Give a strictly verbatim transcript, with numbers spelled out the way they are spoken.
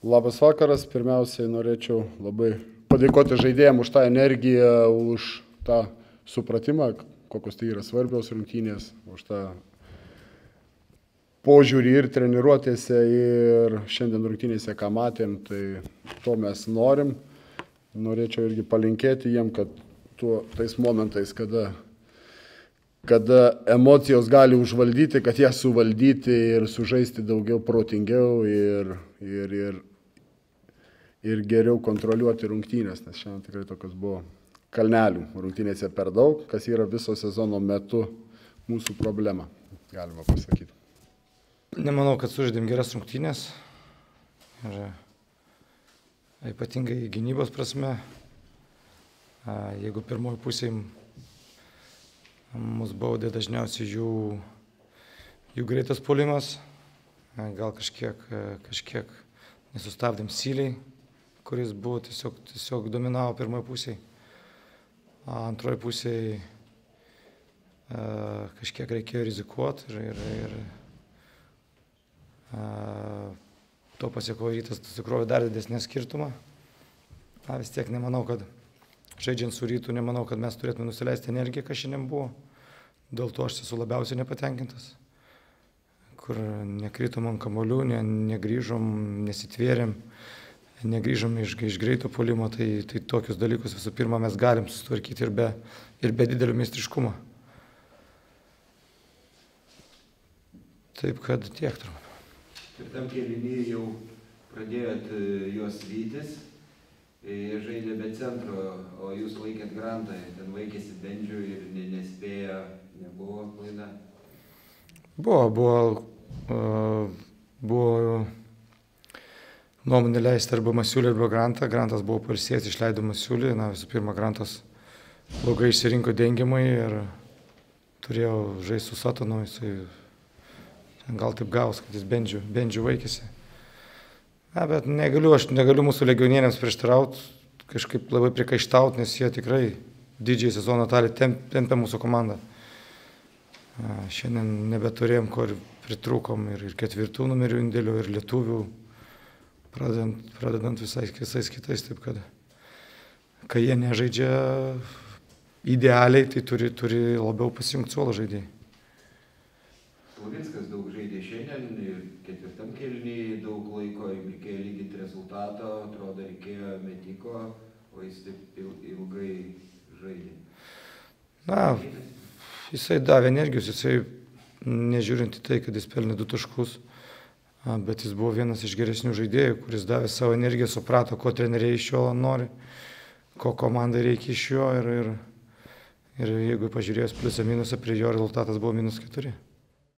Labas vakaras. Pirmiausiai norėčiau labai padėkoti žaidėjams už tą energiją, už tą supratimą, kokios tai yra svarbios rungtynės, už tą požiūrį ir treniruotėse, ir šiandien rungtynėse, ką matėm, tai to mes norim. Norėčiau irgi palinkėti jiem, kad tuo, tais momentais, kada, kada emocijos gali užvaldyti, kad jas suvaldyti ir sužaisti daugiau protingiau ir, ir, ir, ir geriau kontroliuoti rungtynės, nes šiandien tikrai tokios buvo kalnelių rungtynėse per daug, kas yra viso sezono metu mūsų problema, galima pasakyti. Nemanau, kad sužaidėm geras rungtynės. Ir ypatingai gynybos prasme. Jeigu pirmoji pusė mus baudė dažniausiai jų, jų greitas puolimas, gal kažkiek, kažkiek nesustabdėm Syliai, kuris buvo tiesiog, tiesiog dominavo pirmoji pusėje. Antroji pusėje kažkiek reikėjo rizikuoti ir, ir, ir to pasiekojo Rytas, susikrovė dar didesnį skirtumą. Na, vis tiek nemanau, kad žaidžiant su Rytu, nemanau, kad mes turėtume nusileisti energiją, kas šiandien buvo. Dėl to aš esu labiausiai nepatenkintas, kur nekritom ant kamuolių, ne, negrįžom, nesitvėrėm, negrįžom iš, iš greito puolimo, tai, tai tokius dalykus visų pirma mes galim susitvarkyti ir be, ir be didelio meistriškumo. Taip kad tiek turbūt. Ir tam kėlinyje jau pradėjot juos vytis, jie žaidė be centro, o jūs laikėt Grantą, ten vaikėsi Bendžių ir nespėjo, nebuvo klaida? Buvo, buvo, buvo nuomonė leisti arba Masiulį, arba Grantą. Grantas buvo pailsėjęs, išleido Masiulį. Na, visų pirma, Grantas blogai išsirinko dengiamai ir turėjo žaisti su Satonu, jisai gal taip gaus, kad jis Bendžių, Bendžių vaikėsi. Na, bet negaliu, aš negaliu mūsų legionieriams prieštarauti, kažkaip labai prikaištauti, nes jie tikrai didžiai sezono dalį tempė mūsų komandą. Šiandien nebeturėjom, ko ir pritrūkom ir, ir ketvirtų numerių indėlių, ir lietuvių, pradedant, pradedant visais, visais kitais. Taip kad, kai jie nežaidžia idealiai, tai turi, turi labiau pasijungti suolo žaidėjai. Slavinskas daug žaidė šiandien ir ketvirtam kėlinyje daug laiko reikėjo lyginti rezultato, atrodo reikėjo metiko, o jis taip ilgai žaidė. Na, jisai davė energijos, jisai nežiūrint į tai, kad jis pelnė du taškus, bet jis buvo vienas iš geresnių žaidėjų, kuris davė savo energiją, suprato, ko treneriai iš jo nori, ko komandai reikia iš jo ir, ir, ir jeigu pažiūrėjus pliusą minusą, prie jo rezultatas buvo minus keturi.